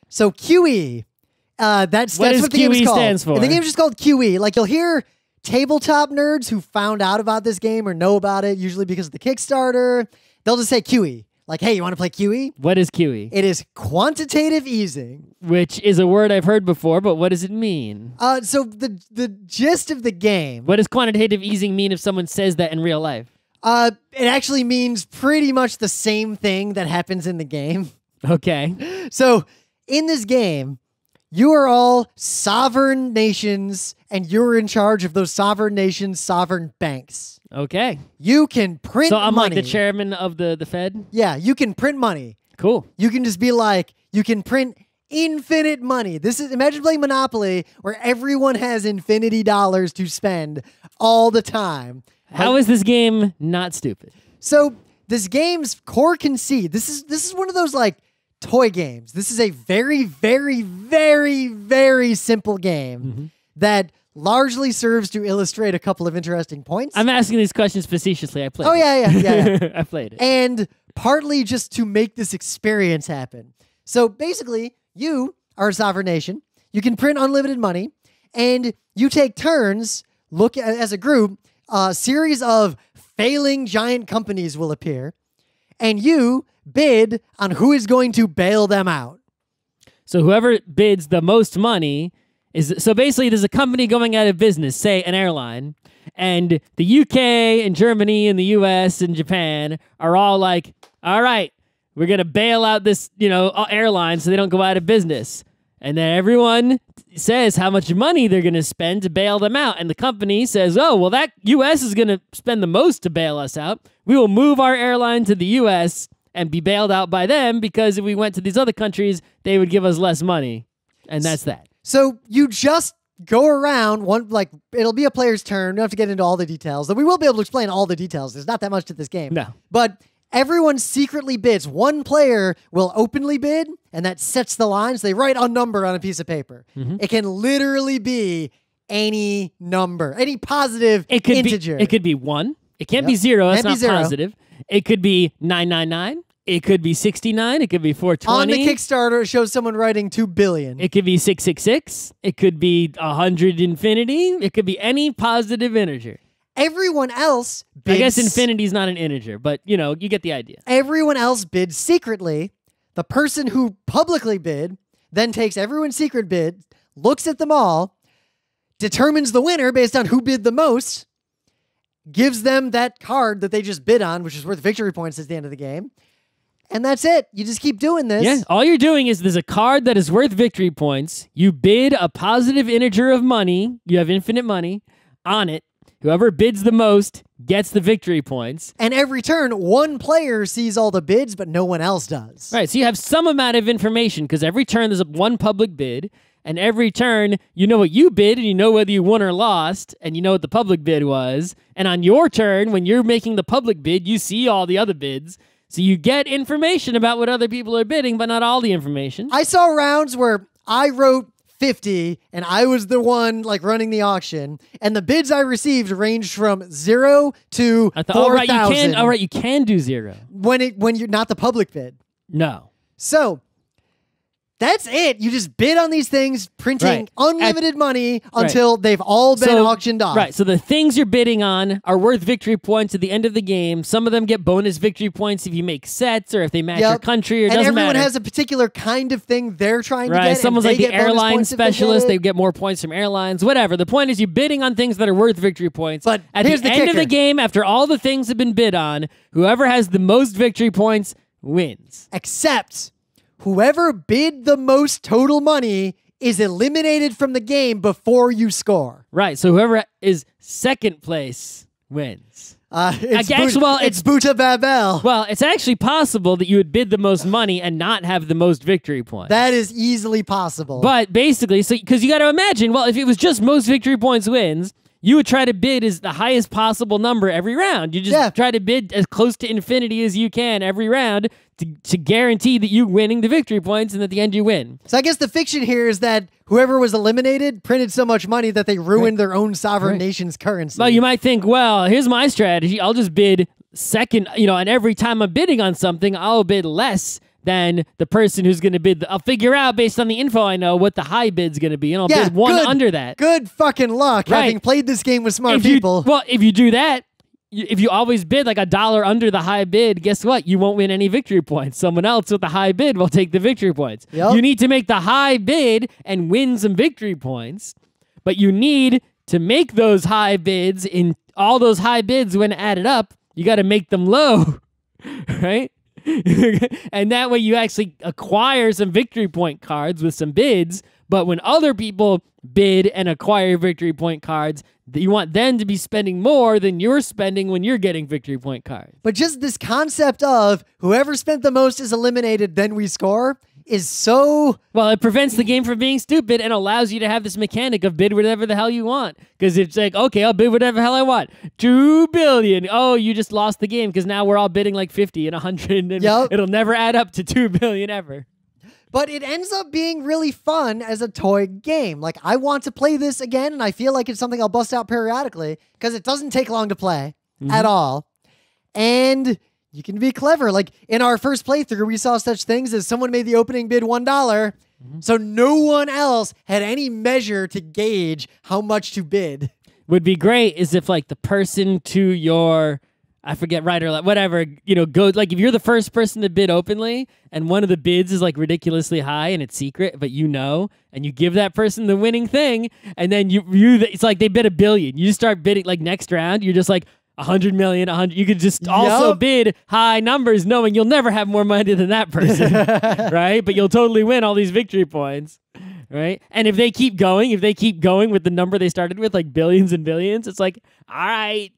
So QE, that's what the game is called. Stands for? And the game's just called QE. Like, you'll hear tabletop nerds who found out about this game or know about it, usually because of the Kickstarter. They'll just say QE. Like, hey, you want to play QE? What is QE? It is Quantitative Easing. Which is a word I've heard before, but what does it mean? So the gist of the game... What does quantitative easing mean if someone says that in real life? It actually means pretty much the same thing that happens in the game. Okay. So, in this game, you are all sovereign nations, and you're in charge of those sovereign nations' sovereign banks. Okay. You can print money. So I'm like the chairman of the Fed? Yeah, you can print money. Cool. You can just be like, you can print infinite money. Imagine playing Monopoly where everyone has infinity dollars to spend all the time. How is this game not stupid? So this game's core conceit, this is one of those like toy games. This is a very, very, very, very simple game that largely serves to illustrate a couple of interesting points. I'm asking these questions facetiously. I played it. Oh, yeah. I played it. And partly just to make this experience happen. So basically, you are a sovereign nation. You can print unlimited money, and you take turns, look at, as a group, a series of failing giant companies will appear, and you bid on who is going to bail them out. So whoever bids the most money so basically there's a company going out of business, say an airline, and the UK and Germany and the US and Japan are all like, all right, we're going to bail out this, airline so they don't go out of business. And then everyone says how much money they're going to spend to bail them out. And the company says, oh, well, that US is going to spend the most to bail us out. We will move our airline to the US and be bailed out by them because if we went to these other countries, they would give us less money. And that's that. So you just go around, it'll be a player's turn. We don't have to get into all the details. Though we will be able to explain all the details. There's not that much to this game. No. But everyone secretly bids. One player will openly bid, and that sets the lines. They write a number on a piece of paper. It can literally be any number, any positive integer. It could be 1. It can't be 0. That's not positive. It could be 999. It could be 69. It could be 420. On the Kickstarter, it shows someone writing 2 billion. It could be 666. It could be 100 infinity. It could be any positive integer. Everyone else bids... I guess infinity is not an integer, but, you get the idea. Everyone else bids secretly. The person who publicly bid then takes everyone's secret bid, looks at them all, determines the winner based on who bid the most, gives them that card that they just bid on, which is worth victory points at the end of the game. And that's it. You just keep doing this. Yeah, all you're doing is there's a card that is worth victory points. You bid a positive integer of money. You have infinite money on it. Whoever bids the most gets the victory points. And every turn, one player sees all the bids, but no one else does. Right, so you have some amount of information because every turn there's one public bid. And every turn, you know what you bid, and you know whether you won or lost, and you know what the public bid was. And on your turn, when you're making the public bid, you see all the other bids. So you get information about what other people are bidding, but not all the information. I saw rounds where I wrote 50, and I was the one running the auction, and the bids I received ranged from 0 to 4,000. All right, you can do 0 when you're not the public bid. No. So that's it. You just bid on these things, printing unlimited money until they've all been auctioned off. Right. So the things you're bidding on are worth victory points at the end of the game. Some of them get bonus victory points if you make sets or if they match your country. It doesn't matter. And everyone has a particular kind of thing they're trying to get. Someone's like the airline specialist. They get more points from airlines. Whatever. The point is you're bidding on things that are worth victory points. But at here's the the end kicker. of the game, after all the things have been bid on, whoever has the most victory points wins. Except whoever bid the most total money is eliminated from the game before you score. Right, so whoever is second place wins. It's Buta Babel. Well, it's actually possible that you would bid the most money and not have the most victory points. That is easily possible. But basically, because you got to imagine, well, if it was just most victory points wins, you would try to bid as the highest possible number every round. You just try to bid as close to infinity as you can every round to guarantee that you're winning the victory points and at the end you win. So I guess the fiction here is that whoever was eliminated printed so much money that they ruined their own sovereign nation's currency. Well, you might think, well, here's my strategy. I'll just bid second, and every time I'm bidding on something, I'll bid less than the person who's going to bid. I'll figure out based on the info I know what the high bid's going to be, and I'll bid one under that. Good fucking luck having played this game with smart people. Well, if you do that, if you always bid like $1 under the high bid, guess what? You won't win any victory points. Someone else with the high bid will take the victory points. Yep. You need to make the high bid and win some victory points, but you need to make those high bids. In all those high bids, when added up, you got to make them low, right? And that way you actually acquire some victory point cards with some bids. But when other people bid and acquire victory point cards, you want them to be spending more than you're spending when you're getting victory point cards. But just this concept of whoever spent the most is eliminated, then we score, is so... Well, it prevents the game from being stupid and allows you to have this mechanic of bid whatever the hell you want. Because it's like, okay, I'll bid whatever the hell I want. 2 billion. Oh, you just lost the game because now we're all bidding like 50 and 100 and it'll never add up to 2 billion ever. But it ends up being really fun as a toy game. Like, I want to play this again, and I feel like it's something I'll bust out periodically because it doesn't take long to play at all. And you can be clever. Like, in our first playthrough, we saw such things as someone made the opening bid $1, so no one else had any measure to gauge how much to bid. Would be great is if, like, the person to your... I forget, right or left, whatever, goes, like, if you're the first person to bid openly and one of the bids is like ridiculously high and it's secret, but and you give that person the winning thing, and then it's like they bid $1 billion. You start bidding, like, next round, you're just like 100 million, 100. You could just also bid high numbers knowing you'll never have more money than that person, right? But you'll totally win all these victory points. Right? And if they keep going with the number they started with, like billions and billions, it's like, all right.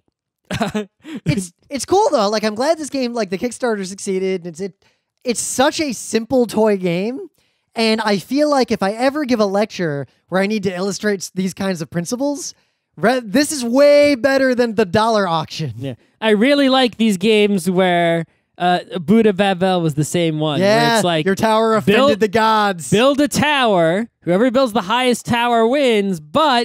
It's cool though. Like, I'm glad this game, like, the Kickstarter succeeded. It's such a simple toy game, and I feel like if I ever give a lecture where I need to illustrate these kinds of principles, this is way better than the dollar auction. Yeah, I really like these games where Buddha Babel was the same one. Yeah, where it's like your tower offended the gods. Build a tower. Whoever builds the highest tower wins. But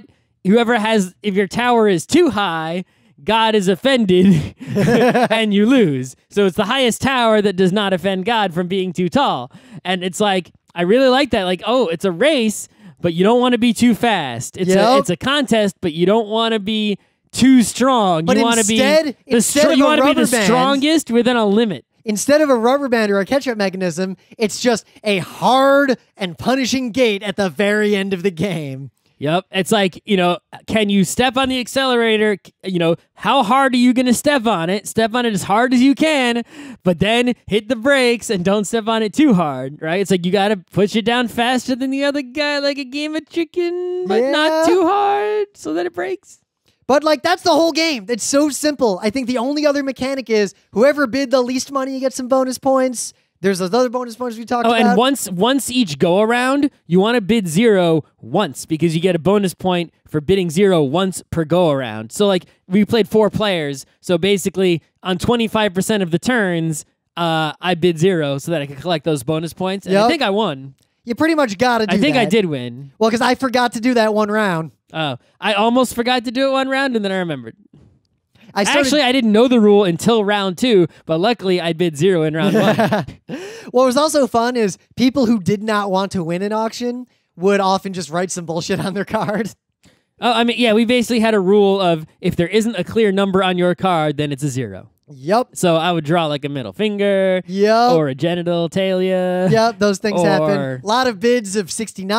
if your tower is too high, God is offended and you lose. So it's the highest tower that does not offend God from being too tall. And it's like, I really like that. Like, oh, it's a race, but you don't want to be too fast. It's a contest, but you don't want to be too strong. But you want to be the strongest within a limit. Instead of a rubber band or a catch-up mechanism, it's just a hard and punishing gate at the very end of the game. Yep. It's like, can you step on the accelerator? How hard are you going to step on it? Step on it as hard as you can, but then hit the brakes and don't step on it too hard, right? It's like you got to push it down faster than the other guy, like a game of chicken, but not too hard so that it breaks. But, like, that's the whole game. It's so simple. I think the only other mechanic is whoever bid the least money, you get some bonus points. There's those other bonus points we talked about. And once each go around, you want to bid 0 once because you get a bonus point for bidding 0 once per go around. So, like, we played 4 players. So basically, on 25% of the turns, I bid 0 so that I could collect those bonus points. And I think I won. You pretty much got to do that. I think I did win. Well, because I forgot to do that one round. Oh, I almost forgot to do it one round, and then I remembered. Actually, I didn't know the rule until round 2, but luckily I bid 0 in round 1. What was also fun is people who did not want to win an auction would often just write some bullshit on their card. Oh, I mean, yeah, we basically had a rule of if there isn't a clear number on your card, then it's a 0. Yep. So I would draw like a middle finger. Yep. Or a genitalia. Yep, those things happen. A lot of bids of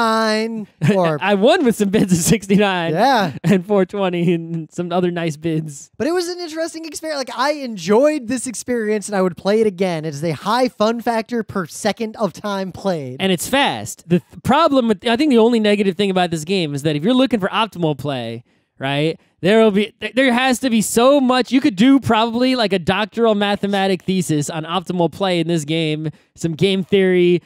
69. Or I won with some bids of 69. Yeah. And 420 and some other nice bids. But it was an interesting experience. Like, I enjoyed this experience and I would play it again. It is a high fun factor per second of time played. And it's fast. The problem with, I think the only negative thing about this game is that if you're looking for optimal play, right? There has to be so much. You could do probably like a doctoral mathematic thesis on optimal play in this game, some game theory,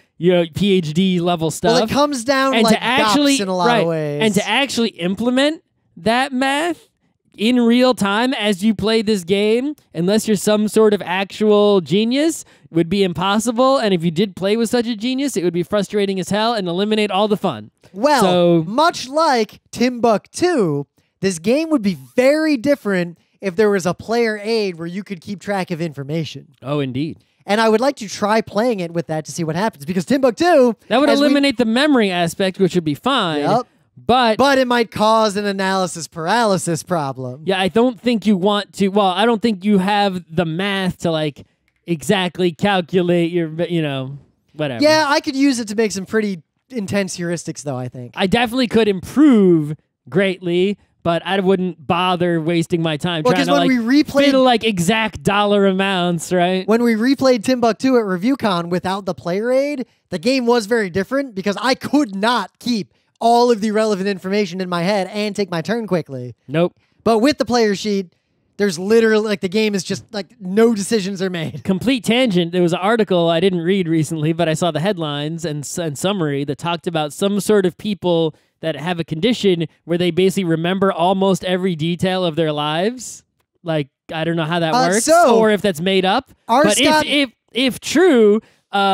PhD level stuff. Well, it comes down and like to actually, in a lot of ways. And to actually implement that math in real time as you play this game, unless you're some sort of actual genius, would be impossible. And if you did play with such a genius, it would be frustrating as hell and eliminate all the fun. Well, much like Timbuktu, this game would be very different if there was a player aid where you could keep track of information. Oh, indeed. And I would like to try playing it with that to see what happens, because Timbuktu... That would eliminate the memory aspect, which would be fine. Yep. But it might cause an analysis paralysis problem. Yeah, I don't think you want to... Well, I don't think you have the math to, like, exactly calculate your, whatever. Yeah, I could use it to make some pretty intense heuristics, though, I think. I definitely could improve greatly, but I wouldn't bother wasting my time trying to, fit, like, exact dollar amounts, right? When we replayed Timbuktu at ReviewCon without the player aid, the game was very different because I could not keep all of the relevant information in my head and take my turn quickly. Nope. But with the player sheet, there's literally, like, the game is just, like, no decisions are made. Complete tangent. There was an article I didn't read recently, but I saw the headlines and summary that talked about some sort of people that have a condition where they basically remember almost every detail of their lives. Like, I don't know how that works, or if that's made up. But if true...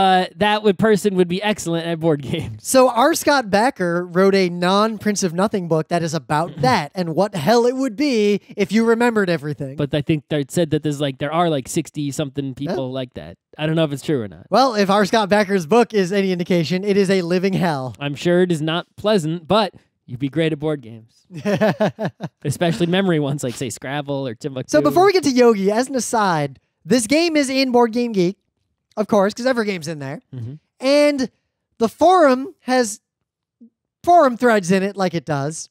person would be excellent at board games. So R. Scott Backer wrote a non-Prince of Nothing book that is about that and what hell it would be if you remembered everything. But I think they said that there are like 60-something people like that. I don't know if it's true or not. Well, if R. Scott Backer's book is any indication, it is a living hell. I'm sure it is not pleasant, but you'd be great at board games. Especially memory ones like, say, Scrabble or Timbuktu. So before we get to Yogi, as an aside, this game is in Board Game Geek. Of course, because every game's in there. Mm-hmm. And the forum has forum threads in it like it does.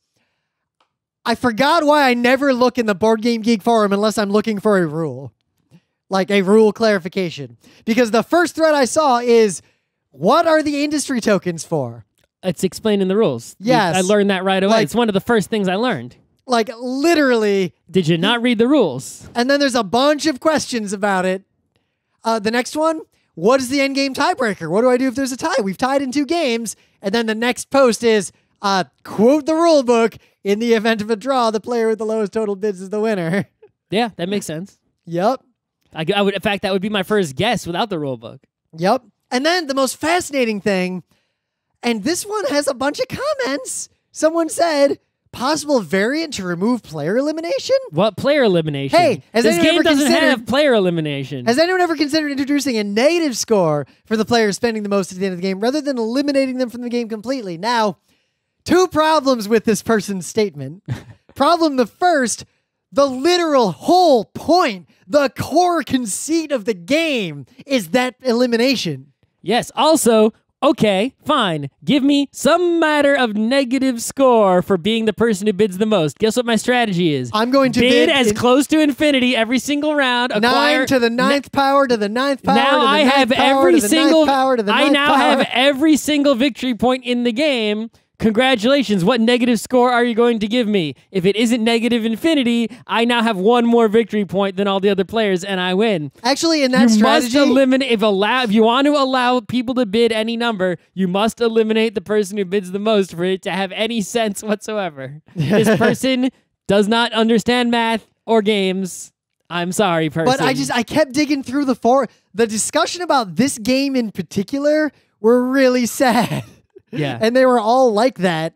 I forgot why I never look in the Board Game Geek forum unless I'm looking for a rule. Like a rule clarification. Because the first thread I saw is, what are the industry tokens for? It's explained in the rules. Yes. I learned that right away. It's one of the first things I learned. Like, literally. Did you not read the rules? And then there's a bunch of questions about it. The next one, what is the endgame tiebreaker? What do I do if there's a tie? We've tied in 2 games. And then the next post is, quote the rule book, in the event of a draw, the player with the lowest total bids is the winner. Yeah, that makes sense. Yep. I would, in fact, that would be my first guess without the rule book. Yep. And then the most fascinating thing, and this one has a bunch of comments. Someone said, possible variant to remove player elimination? What player elimination? Hey, this game doesn't have player elimination. Has anyone ever considered introducing a negative score for the players spending the most at the end of the game rather than eliminating them from the game completely? Now, 2 problems with this person's statement. Problem the first, the literal whole point, the core conceit of the game is that elimination. Yes. Also, okay, fine. Give me some matter of negative score for being the person who bids the most. Guess what my strategy is? I'm going to bid as close to infinity every single round. 9 to the 9th power to the 9th power now to the I 9th have power every to the single 9th power to the 9th I now power. have every single victory point in the game. Congratulations. What negative score are you going to give me? If it isn't negative infinity, I now have 1 more victory point than all the other players, and I win. Actually, in that strategy... You must eliminate... If you want to allow people to bid any number, you must eliminate the person who bids the most for it to have any sense whatsoever. This person does not understand math or games. I'm sorry, person. But I kept digging through the discussion about this game in particular were really sad. Yeah. And they were all like that.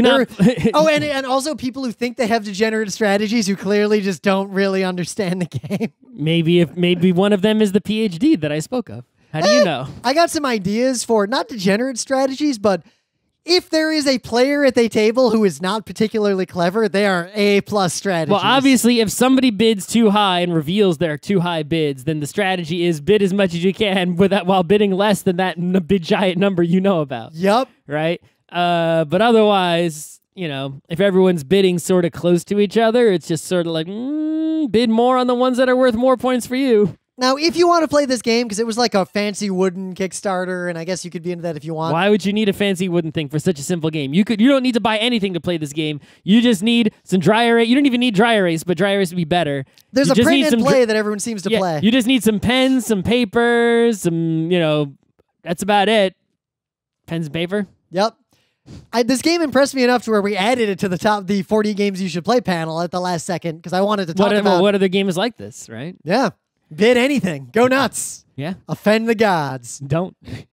Oh, and also people who think they have degenerate strategies who clearly just don't really understand the game. Maybe one of them is the PhD that I spoke of. How do you know? I got some ideas for not degenerate strategies, but if there is a player at the table who is not particularly clever, they are A+ strategies. Well, obviously, if somebody bids too high and reveals their too high bids, then the strategy is bid as much as you can while bidding less than that big giant number you know about. Yep. Right? But otherwise, if everyone's bidding sort of close to each other, it's just sort of like, bid more on the ones that are worth more points for you. Now, if you want to play this game, because it was like a fancy wooden Kickstarter, and I guess you could be into that if you want. Why would you need a fancy wooden thing for such a simple game? You don't need to buy anything to play this game. You just need some dry erase. You don't even need dry erase, but dry erase would be better. There's a print and play that everyone seems to play. You just need some pens, some papers, that's about it. Pens and paper? Yep. This game impressed me enough to where we added it to the 40 games you should play panel at the last second, because I wanted to talk about... What other game is like this, right? Yeah. Bid anything. Go nuts. Yeah. Offend the gods. Don't.